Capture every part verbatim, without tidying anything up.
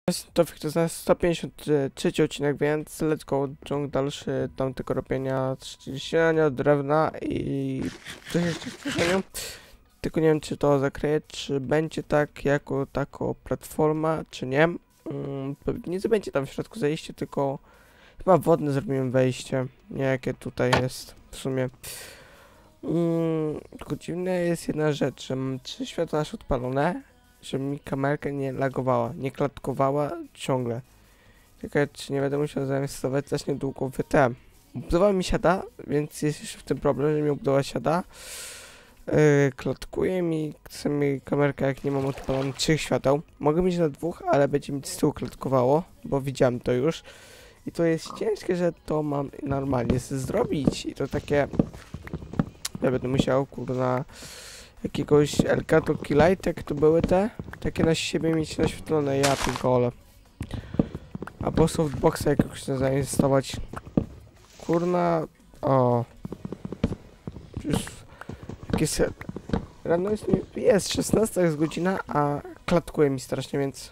Jest to to jest sto pięćdziesiąt trzeci odcinek, więc let's go, ciąg dalszy tamtego robienia ściśnienia drewna i coś jeszcze w kieszeniu. Tylko nie wiem, czy to zakryje, czy będzie tak jako tako platforma, czy nie. Mm, nie będzie tam w środku zejście, tylko chyba wodne zrobimy wejście, nie jakie tutaj jest w sumie. Mm, tylko dziwne jest jedna rzecz, że mam trzy światła aż odpalone, żeby mi kamerka nie lagowała, nie klatkowała ciągle. Czekaj, czy nie będę musiał zainwestować też niedługo w te. Budowa mi siada, więc jest jeszcze w tym problem, że mi budowa siada. Yy, klatkuje mi, chce mi kamerka, jak nie mam odpalonych trzech świateł. Mogę mieć na dwóch, ale będzie mi z tyłu klatkowało, bo widziałem to już. I to jest ciężkie, że to mam normalnie zrobić. I to takie... Ja będę musiał, kurna, jakiegoś Elgato Keylightek, to były te, takie na siebie mieć naświetlone, ja pinkole. Albo softboxa jakiegoś zainstalować. Kurna, o. Już, jakieś... Rano jest, jest szesnasta jest godzina, a klatkuje mi strasznie, więc...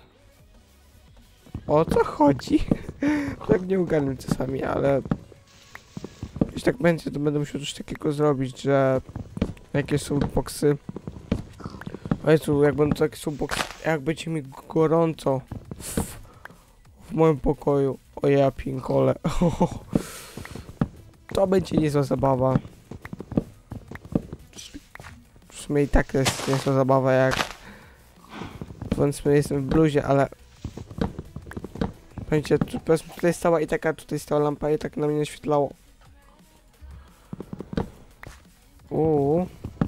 O co chodzi? Tak nie ogarniam czasami, ale... Jeśli tak będzie, to będę musiał coś takiego zrobić, że... Jakieś softboxy... O Jezu, jak będą takie softboxy, jak będzie mi gorąco w, w moim pokoju. O ja pinkole. To będzie niezła zabawa. W sumie i tak jest niezła zabawa, jak... Powiedzmy, jestem w bluzie, ale... Pamiętajcie, tu, powiedzmy, tutaj stała i taka, tutaj stała lampa i tak na mnie naświetlało. Uuu.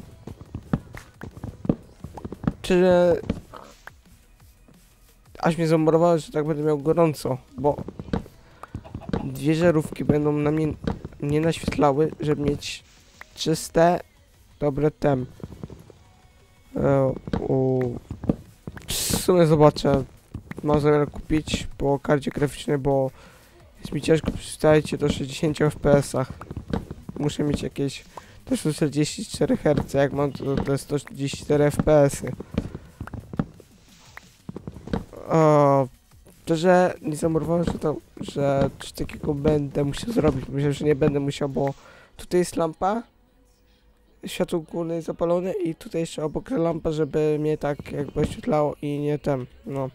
Czy... Aż mnie zamurowało, że tak będę miał gorąco, bo... Dwie żarówki będą na mnie nie naświetlały, żeby mieć czyste, dobre tem. E, u... W sumie zobaczę. Mam zamiar kupić po karcie graficznej, bo jest mi ciężko przystawić się do sześćdziesięciu F P S ach. Muszę mieć jakieś też czterdzieści cztery herce, jak mam to, to jest sto trzydzieści cztery F P S y. O, to, że nie zamurowałem, że to, że coś takiego będę musiał zrobić. Myślę, że nie będę musiał, bo tutaj jest lampa, światło główne jest zapalone i tutaj jeszcze obok lampa, żeby mnie tak jakby oświetlało i nie tem, no.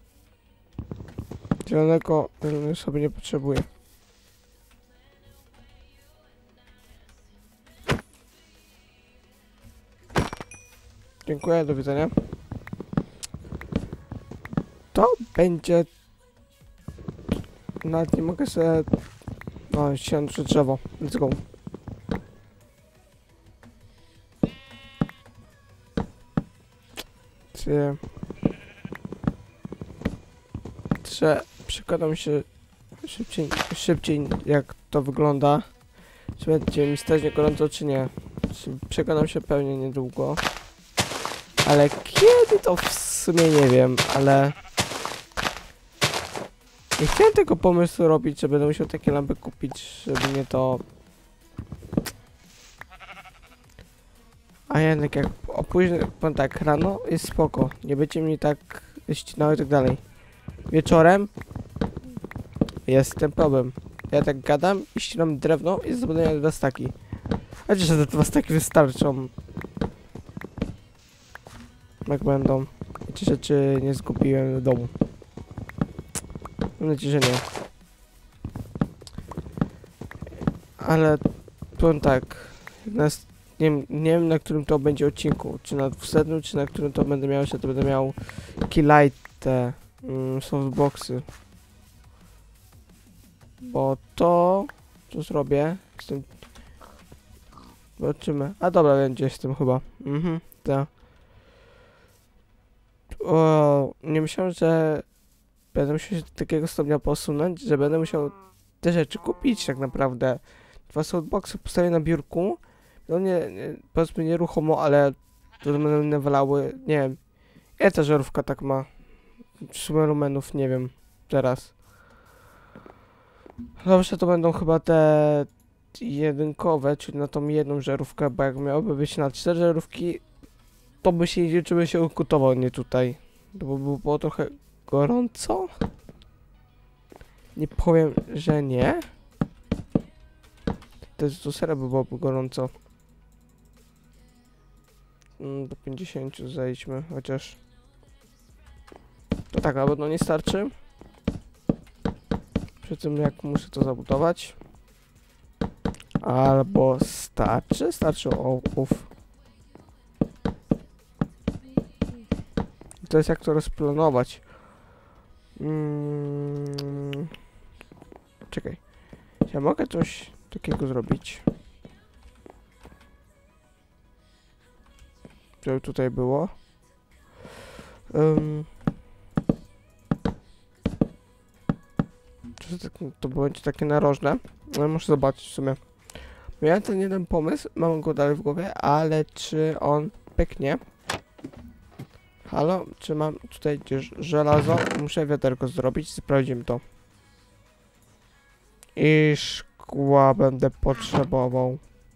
Zielonego sobie nie potrzebuję. Dziękuję, do widzenia. To będzie... Nawet nie mogę sobie... No, siadam przy drzewo. Let's go. Czy... Czy przekonam się szybciej, szybciej jak to wygląda. Czy będzie mi stać nie gorąco, czy nie. Czy przekonam się pewnie niedługo. Ale kiedy to w sumie nie wiem, ale... Nie chciałem tego pomysłu robić, że będę musiał takie lampy kupić, żeby mnie to... A jednak jak opóźnię, powiem tak, rano jest spoko, nie będzie mi tak ścinało i tak dalej. Wieczorem jest ten problem. Ja tak gadam i ścinam drewno i zbuduję dwa staki. Znaczy, że te dwa staki wystarczą. Jak będą. Te rzeczy nie zgubiłem w domu. Mam nadzieję, że nie. Ale powiem tak. Nas, nie, nie wiem, na którym to będzie odcinku. Czy na dwusetnym, czy na którym to będę miał, czy to będę miał Keylight, te mm, softboxy. Bo to, co zrobię z tym... Zobaczymy. A dobra, wiem, gdzie jestem chyba. Mhm, tak. O, nie myślałem, że będę musiał się do takiego stopnia posunąć, że będę musiał te rzeczy kupić tak naprawdę. Dwa softboxy postawię na biurku. No nie, nie powiedzmy nieruchomo, ale to będą nawalały, nie wiem. Ile ta żarówka tak ma? W sumie lumenów, nie wiem. Teraz. Dobrze, to będą chyba te jedynkowe, czyli na tą jedną żarówkę, bo jak miałoby być na cztery żarówki, to by się nie liczyły się ukutował, nie tutaj. To by było trochę gorąco? Nie powiem, że nie. To jest do sera by byłoby gorąco. Mm, do pięćdziesięciu zejdźmy, chociaż... To tak, albo no nie starczy. Przy tym jak muszę to zabudować. Albo starczy? Starczy ołów. To jest jak to rozplanować. Mm. Czekaj. Ja mogę coś takiego zrobić. Żeby tutaj było. Um. Czy to, to będzie takie narożne? No, muszę zobaczyć w sumie. Miałem ten jeden pomysł, mam go dalej w głowie, ale czy on pyknie? Halo? Czy mam tutaj gdzieś żelazo? Muszę wiaderko zrobić, sprawdzimy to. I szkła będę potrzebował.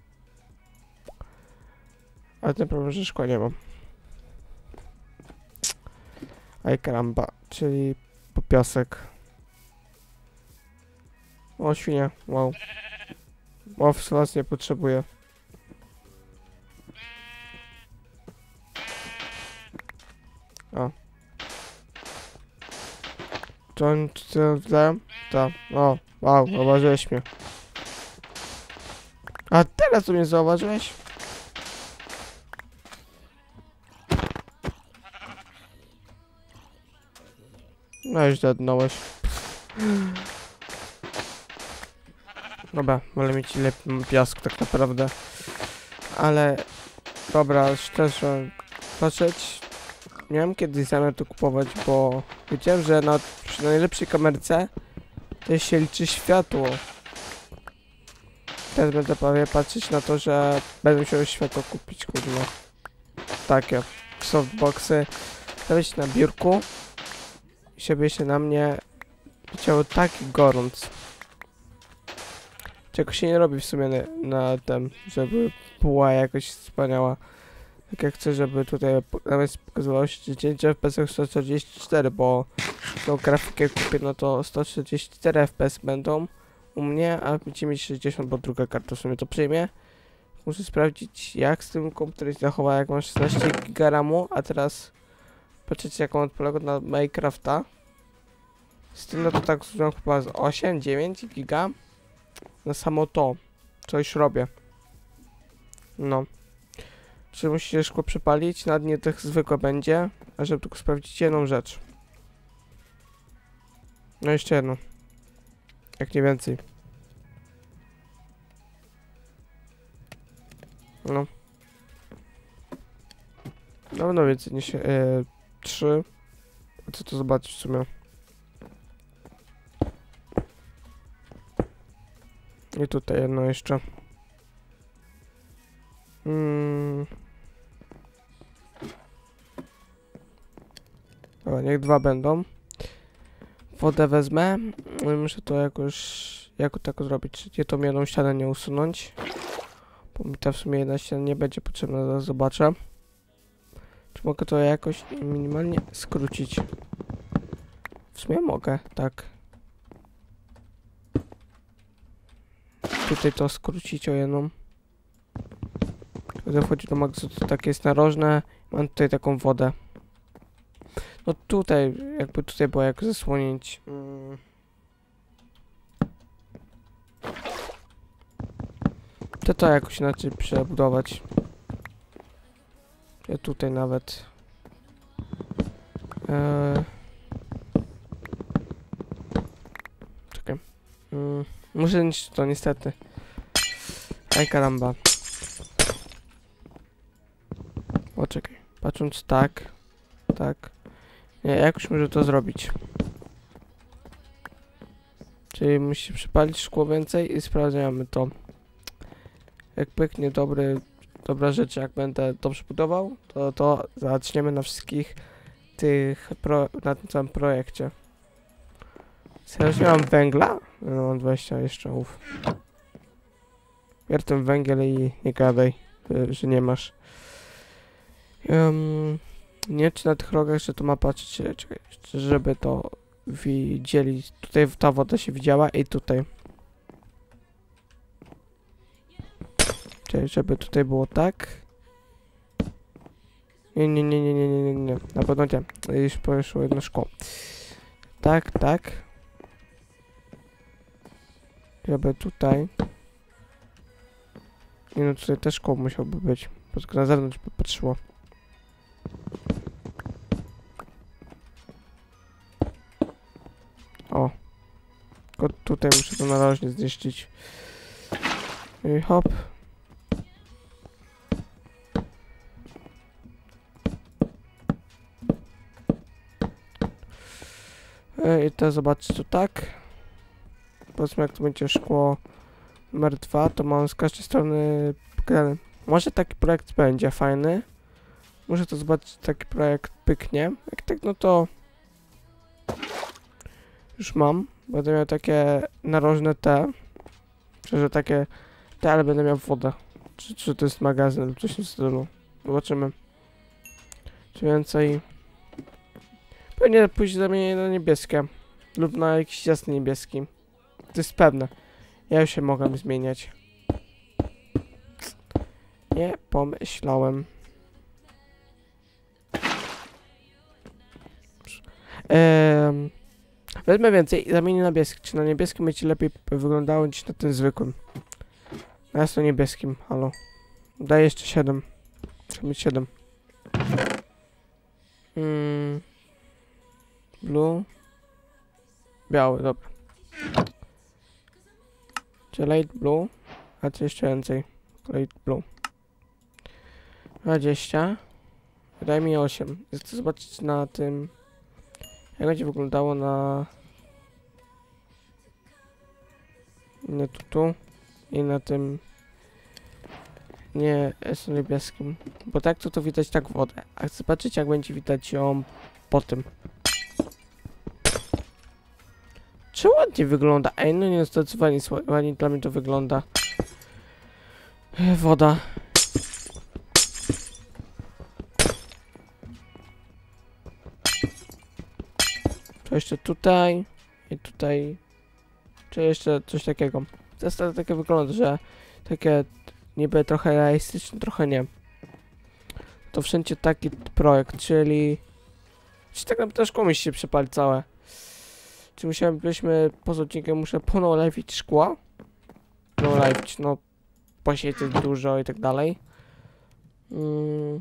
Ale ten problem, że szkła nie mam. Aj karamba, czyli popiasek. O, świnia, wow. O, w was nie potrzebuję. O. Czy on źle? Tak. O, wow, zauważyłeś mnie. A teraz tu mnie zauważyłeś? No już zadnąłeś. Dobra, wolę mieć lepiej piasku tak naprawdę. Ale... Dobra, szczerze... Patrzeć... Nie wiem kiedy zamiar to kupować, bo... Wiedziałem, że na przy najlepszej kamerce... To się liczy światło. Teraz będę prawie patrzeć na to, że... Będę musiał światło kupić, kurwa. Takie. Softboxy. Stawiać na biurku. I żeby się na mnie... Leciało taki gorąc. Czego się nie robi w sumie na, na tym, żeby była jakoś wspaniała. Tak jak chcę, żeby tutaj nawet pokazywało się dziewięć F P S sto czterdzieści cztery, bo tą grafikę kupię, no to sto czterdzieści cztery F P S będą u mnie, a będziecie mieć sześćdziesiąt, bo druga karta w sumie to przyjmie. Muszę sprawdzić jak z tym komputerem się zachowa, jak mam szesnaście giga ramu, a teraz patrzcie jak on polega na Minecrafta. Z tym no to tak zużyłem chyba z osiem dziewięć giga. Na samo to, co już robię. No. Czy musicie szkło przepalić? Na dnie tych zwykłe będzie. A żeby tylko sprawdzić jedną rzecz. No jeszcze jedno. Jak nie więcej. No. No, no więcej niż e, trzy. A co to zobaczyć w sumie? I tutaj jedno jeszcze. Hmm. Dobra, niech dwa będą. Wodę wezmę. Muszę to jakoś... Jako tako zrobić. Gdzie tą jedną ścianę nie usunąć. Bo mi ta w sumie jedna ściana nie będzie potrzebna. Zaraz zobaczę. Czy mogę to jakoś minimalnie skrócić? W sumie mogę, tak. Tutaj to skrócić o jedną. Gdy wchodzi do magazyn, to tak jest narożne. Mam tutaj taką wodę. No tutaj, jakby tutaj było jak zasłonić. Hmm. To to jakoś inaczej przebudować. Ja tutaj nawet. Eee. Czekaj. Hmm. Muszę niszczyć to niestety. Aj karamba. O czekaj. Patrząc tak. Tak. Nie, jakoś może to zrobić. Czyli musi przypalić szkło więcej i sprawdzamy to. Jak pyknie dobry, dobra rzecz, jak będę dobrze budował, to to zaczniemy na wszystkich tych, pro, na tym całym projekcie. Serio, nie mam węgla? No mam dwadzieścia jeszcze, uff. Bier ten węgiel i nie gadaj, że nie masz. Um, Nie, czy na tych rogach, że to ma patrzeć, czekaj, żeby to widzieli. Tutaj ta woda się widziała i tutaj. Czyli żeby tutaj było tak. Nie, nie, nie, nie, nie, nie, nie, nie. Na pewno nie. Już poszło jedno szkło. Tak, tak. Żeby tutaj. Nie no, tutaj też szkło musiałby być. Bo tylko na zewnątrz by patrzyło. O. Tylko tutaj muszę to narożnie zniszczyć. I hop. I to zobaczcie to tak. Powiedzmy, jak to będzie szkło numer dwa, to mam z każdej strony pokazane. Może taki projekt będzie fajny. Muszę to zobaczyć, taki projekt pyknie. Jak tak, no to już mam. Będę miał takie narożne te. Że takie te, ale będę miał wodę. Czy, czy to jest magazyn lub coś w tym stylu. Zobaczymy. Czy więcej. Pewnie pójść zamienię na niebieskie. Lub na jakiś jasny niebieski. To jest pewne. Ja już się mogę zmieniać. Nie pomyślałem. Ehm, wezmę więcej i zamienię na niebieski. Czy na niebieskim będzie lepiej wyglądało niż na tym zwykłym? Na jasno niebieskim, halo. Daję jeszcze siedem. Trzeba mieć siedem. Mm. Blue. Biały, dobra. Czy light blue? A co jeszcze więcej? Light blue. dwadzieścia. Daj mi osiem. Chcę zobaczyć na tym, jak będzie wyglądało na... Nie tu, tu. I na tym... Nie, jest niebieskim. Bo tak to to widać tak wodę. A chcę zobaczyć, jak będzie widać ją po tym. Czy ładnie wygląda? Ej, no nie, zdecydowanie ładnie dla mnie to wygląda. Woda. To jeszcze tutaj. I tutaj. Czy jeszcze coś takiego. To jest takie wygląda, że takie niby trochę realistyczne, trochę nie. To wszędzie taki projekt, czyli... Czy tak naprawdę szkło mi się przepali całe. Czy musiałem, byśmy poza odcinkiem muszę ponowlewić szkło? Ponowlewić, no posiedzieć dużo i tak dalej. Mm.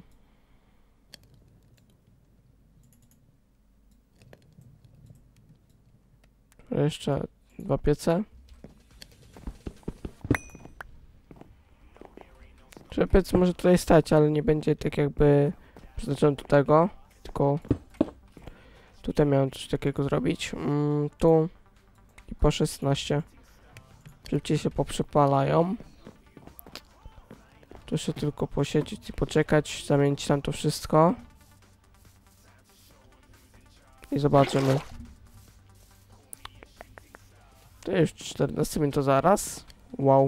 Jeszcze dwa piece. Czy piec może tutaj stać, ale nie będzie tak jakby przeznaczony do tego, tylko tutaj miałem coś takiego zrobić. Mm, tu i po szesnaście. Szybciej się poprzepalają. Tu jeszcze tylko posiedzieć i poczekać, zamienić tam to wszystko. I zobaczymy. To już czternaście minut to zaraz. Wow.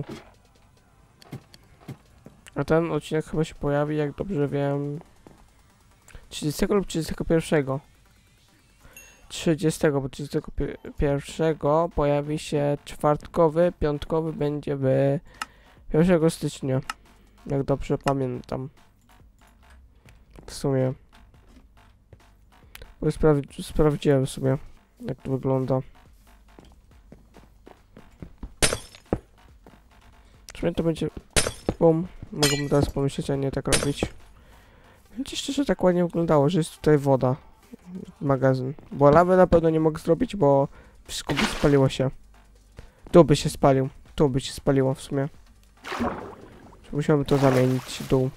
A ten odcinek chyba się pojawi, jak dobrze wiem, trzydziestego lub trzydziestego pierwszego. trzydziestego, bo trzydziestego pierwszego pojawi się czwartkowy, piątkowy będzie w pierwszego stycznia. Jak dobrze pamiętam. W sumie. Bo spraw sprawdziłem sobie, jak to wygląda. Czy to będzie... Bum. Mogłbym teraz pomyśleć, a nie tak robić. Będzie szczerze tak ładnie wyglądało, że jest tutaj woda. Magazyn. Bo lawy na pewno nie mogę zrobić, bo wszystko by spaliło się. Tu by się spalił. Tu by się spaliło w sumie. Musiałbym to zamienić dół.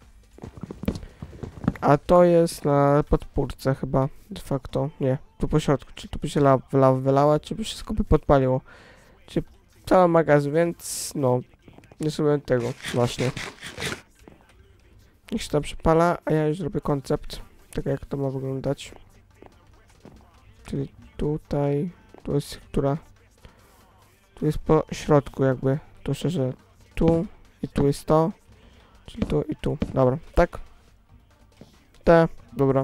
A to jest na podpórce chyba. De facto. Nie. Tu po środku. Czy tu by się lawa, lawa wylała, czy by wszystko by podpaliło. Czy cały magazyn, więc no. Nie sobie tego. Właśnie. Niech się tam przypala, a ja już zrobię koncept. Tak jak to ma wyglądać. Czyli tutaj. Tu jest która. Tu jest po środku jakby. Tu szczerze. Tu. I tu jest to. Czyli tu i tu. Dobra. Tak. Te. Dobra.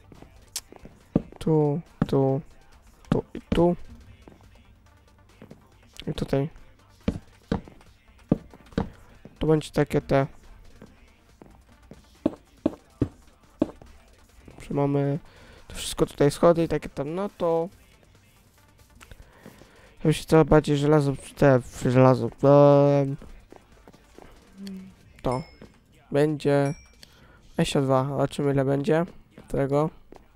Tu, tu, tu i tu. I tutaj. To będzie takie te. Że mamy to wszystko tutaj schody i takie tam, no to ja się coraz bardziej żelazo, te żelazo, um, to będzie dwadzieścia dwa, zobaczymy ile będzie tego.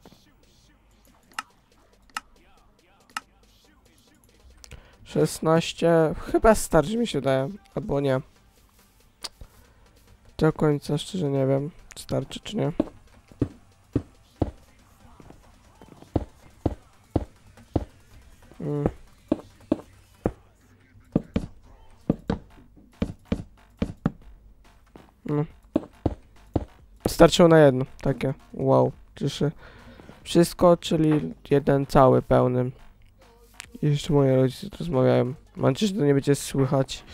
szesnaście, chyba starczy mi się daje, albo nie. Do końca szczerze nie wiem, starczy czy nie. Mm. No. Starczyło na jedno, takie, wow, cieszę. Wszystko, czyli jeden cały, pełny. I jeszcze moje rodzice tu rozmawiają. Mam nadzieję, że to nie będzie słychać.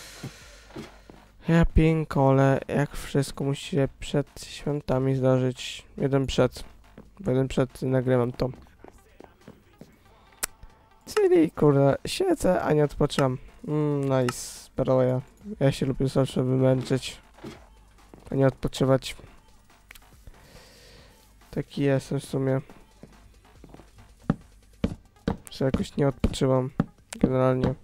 Ja pinkole, jak wszystko musi się przed świętami zdarzyć. Jeden przed. Bo jeden przed nagrywam to. Czyli kurde, siedzę, a nie odpoczywam. Mm, nice, pero ja. Ja się lubię zawsze wymęczyć, a nie odpoczywać. Taki jestem w sumie. Że jakoś nie odpoczywam. Generalnie.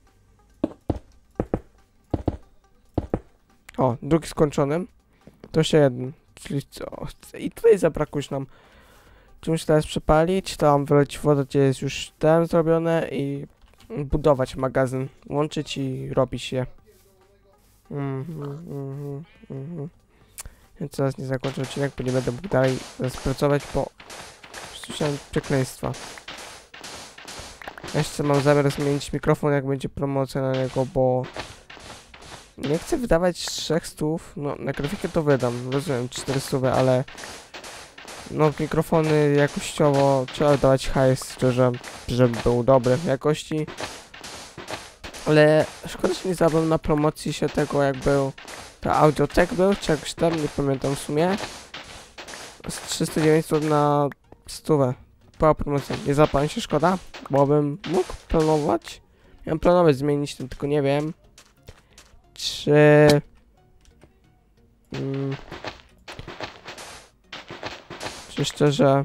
O, drugi skończony. To jeszcze jeden. Czyli co? I tutaj zabrakło już nam. Czy muszę teraz przepalić, tam wyleć wodę, gdzie jest już ten zrobione i budować magazyn. Łączyć i robić je. Mhm, mhm, mhm. Więc teraz nie zakończę odcinek, bo nie będę mógł dalej pracować, bo słyszałem przekleństwa. Jeszcze mam zamiar zmienić mikrofon, jak będzie promocja na niego, bo nie chcę wydawać trzech stów. No, na grafikę to wydam, rozumiem, cztery stówy, ale no, mikrofony jakościowo trzeba dawać hajs, szczerze, żeby był dobry jakości. Ale szkoda, że nie zabrałem na promocji się tego, jak był to Audiotech był, czy jakoś tam, nie pamiętam w sumie. Z trzysta dziewięćdziesiąt na stówę. Była promocja. Nie zapałem się, szkoda, bo bym mógł planować. Miałem planować zmienić ten, tylko nie wiem, czy... Mm, czy szczerze...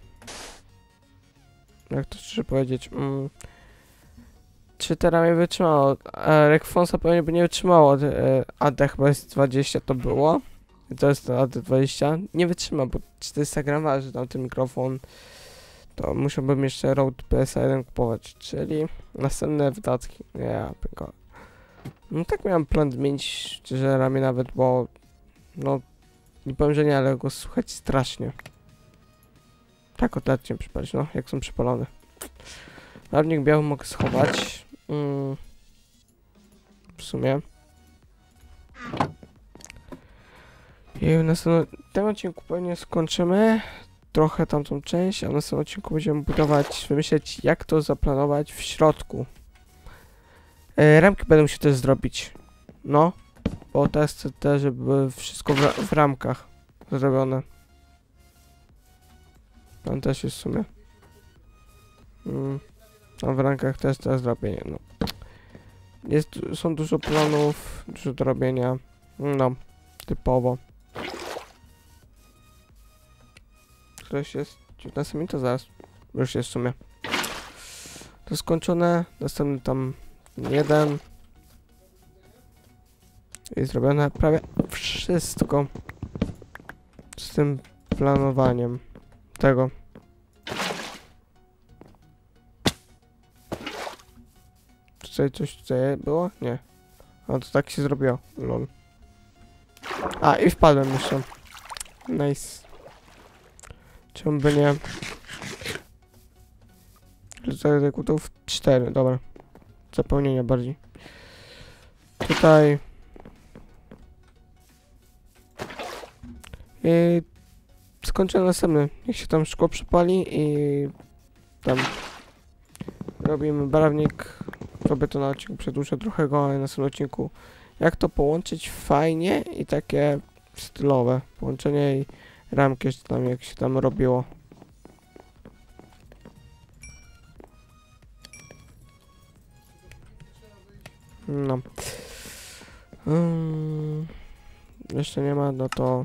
Jak to szczerze powiedzieć? Mm, czy te ramię wytrzymało? E, Rekfonsa pewnie by nie wytrzymało. E, A D chyba jest dwadzieścia to było. I to jest to A D dwadzieścia. Nie wytrzyma, bo czterysta gram waży tam ten mikrofon. To musiałbym jeszcze Rode P S jeden kupować, czyli następne wydatki. Ja, tylko. No tak miałem plan zmienić szczerze ramię nawet, bo no nie powiem, że nie, ale go słuchać strasznie. Tak odletnie przypalić, no, jak są przypalone. Barwnik biały mogę schować. Mm. W sumie. I w następnym tym odcinku pewnie skończymy trochę tamtą część, a w następnym odcinku będziemy budować, wymyśleć, jak to zaplanować w środku. E, ramki będę musiał też zrobić. No, bo teraz chcę też, żeby było wszystko w, w ramkach zrobione. Tam też jest w sumie. Mm. A w rankach też teraz zrobienie, no. Jest, są dużo planów, dużo do robienia. No, typowo. Ktoś jest dziewiętnaście minut, to zaraz. Już jest w sumie. To skończone. Następny tam jeden. I zrobione prawie wszystko z tym planowaniem tego. Tutaj coś tutaj było? Nie. A to tak się zrobiło. Lol. A i wpadłem jeszcze. Nice. Czemu by nie? Tutaj kutów cztery, dobra. Zapełnienie bardziej. Tutaj. I skończę następny. Niech się tam szkło przypali i tam robimy barwnik. Robię to na odcinku, przedłużę trochę go, ale na następnym odcinku jak to połączyć fajnie i takie stylowe połączenie i ramki jeszcze tam, jak się tam robiło. No. Hmm. Jeszcze nie ma, no to...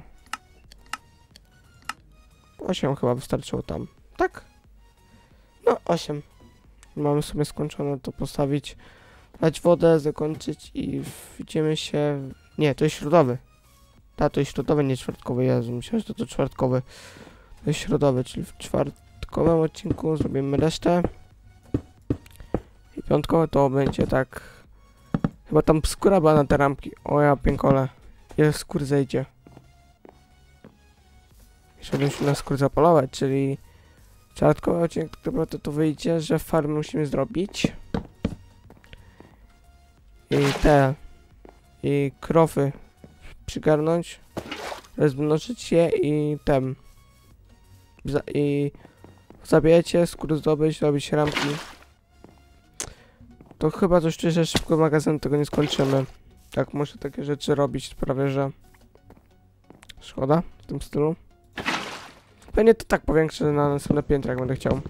osiem chyba wystarczyło tam. Tak? No, osiem. Mamy sobie skończone to postawić. Dać wodę, zakończyć i widzimy się... Nie, to jest środowy. Ta, to jest środowy, nie czwartkowy. Jezu, myślałem, że to, to czwartkowy. To jest środowy, czyli w czwartkowym odcinku zrobimy resztę. I piątkowy to będzie tak... Chyba tam skóra była na te ramki. O ja piękole. Ile skór zejdzie. Jeszcze będę się na skór zapalować, czyli... Czwartkowy odcinek tak naprawdę to wyjdzie, że farmy musimy zrobić. I te... I krowy przygarnąć. Rozmnożyć je i tem. Za, I... Zabijecie, skór zdobyć, robić ramki. To chyba coś czuję, że szybko magazyn tego nie skończymy. Tak, muszę takie rzeczy robić, prawie że... Szkoda w tym stylu. Pewnie to tak powiększę na następne piętro, jak będę chciał.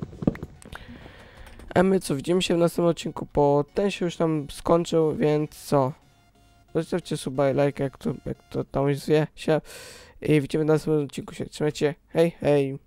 A my co, widzimy się w następnym odcinku, bo ten się już tam skończył, więc co? Zostawcie suba i lajka, jak to, jak to tam już zwie się. I widzimy w następnym odcinku się. Trzymajcie, hej, hej.